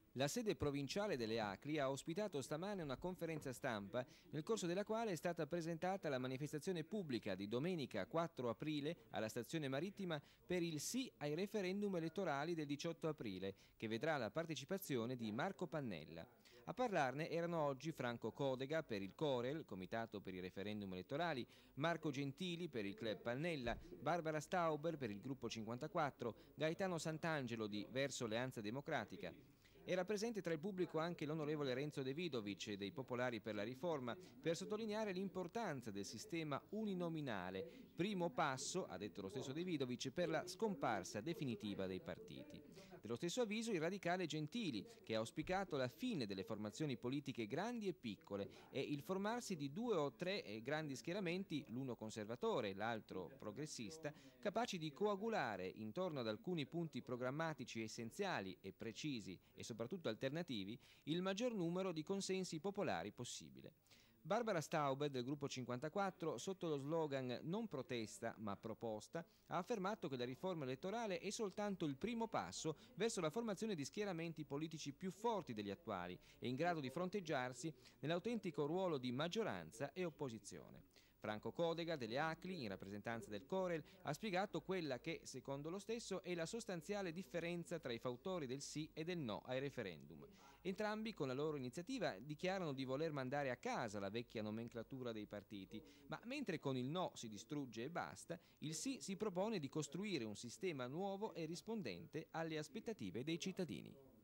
La sede provinciale delle Acri ha ospitato stamane una conferenza stampa nel corso della quale è stata presentata la manifestazione pubblica di domenica 4 aprile alla stazione marittima per il sì ai referendum elettorali del 18 aprile, che vedrà la partecipazione di Marco Pannella. A parlarne erano oggi Franco Codega per il Corel, Comitato per i referendum elettorali, Marco Gentili per il Club Pannella, Barbara Stauber per il Gruppo 54, Gaetano Sant'Angelo di Verso Alleanza Democratica. Era presente tra il pubblico anche l'onorevole Renzo De Vidovic dei Popolari per la Riforma per sottolineare l'importanza del sistema uninominale, primo passo, ha detto lo stesso De Vidovic, per la scomparsa definitiva dei partiti. Dello stesso avviso il radicale Gentili, che ha auspicato la fine delle formazioni politiche grandi e piccole e il formarsi di 2 o 3 grandi schieramenti, l'uno conservatore, l'altro progressista, capaci di coagulare intorno ad alcuni punti programmatici essenziali e precisi e soprattutto alternativi, il maggior numero di consensi popolari possibile. Barbara Stauber del Gruppo 54, sotto lo slogan "Non protesta ma proposta", ha affermato che la riforma elettorale è soltanto il primo passo verso la formazione di schieramenti politici più forti degli attuali e in grado di fronteggiarsi nell'autentico ruolo di maggioranza e opposizione. Franco Codega delle Acli, in rappresentanza del Corel, ha spiegato quella che, secondo lo stesso, è la sostanziale differenza tra i fautori del sì e del no ai referendum. Entrambi, con la loro iniziativa, dichiarano di voler mandare a casa la vecchia nomenclatura dei partiti, ma mentre con il no si distrugge e basta, il sì si propone di costruire un sistema nuovo e rispondente alle aspettative dei cittadini.